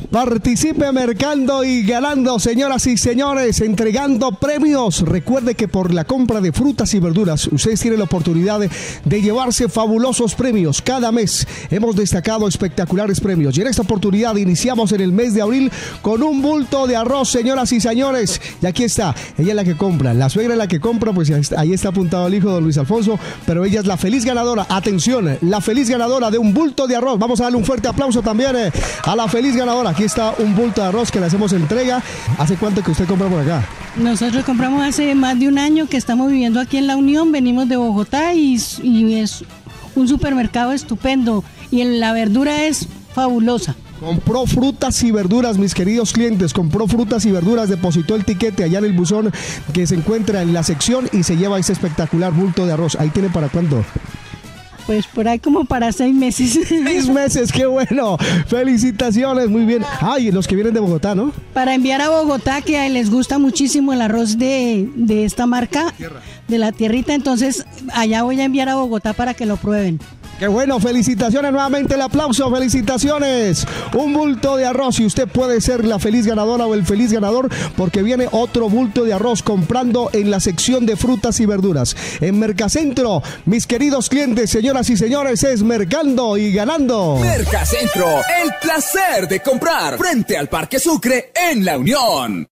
Participe mercando y ganando, señoras y señores, entregando premios. Recuerde que por la compra de frutas y verduras, ustedes tienen la oportunidad de llevarse fabulosos premios. Cada mes hemos destacado espectaculares premios. Y en esta oportunidad iniciamos en el mes de abril con un bulto de arroz, señoras y señores. Y aquí está, ella es la que compra, la suegra es la que compra, pues ahí está apuntado el hijo de don Luis Alfonso, pero ella es la feliz ganadora. Atención, la feliz ganadora de un bulto de arroz. Vamos a darle un fuerte aplauso también a la feliz ganadora. Aquí está un bulto de arroz que le hacemos entrega. ¿Hace cuánto que usted compra por acá? Nosotros compramos hace más de un año que estamos viviendo aquí en La Unión. Venimos de Bogotá y es un supermercado estupendo y la verdura es fabulosa. Compró frutas y verduras, mis queridos clientes, compró frutas y verduras, depositó el tiquete allá en el buzón que se encuentra en la sección y se lleva ese espectacular bulto de arroz. ¿Ahí tiene para cuándo? Pues por ahí como para 6 meses. 6 meses, qué bueno. Felicitaciones, muy bien. Y los que vienen de Bogotá, ¿no? Para enviar a Bogotá, que les gusta muchísimo el arroz de esta marca, de la tierrita, entonces allá voy a enviar a Bogotá para que lo prueben. Qué bueno, felicitaciones nuevamente, el aplauso, felicitaciones. Un bulto de arroz y usted puede ser la feliz ganadora o el feliz ganador porque viene otro bulto de arroz comprando en la sección de frutas y verduras. En Mercacentro, mis queridos clientes, señoras y señores, es mercando y ganando. Mercacentro, el placer de comprar frente al Parque Sucre en La Unión.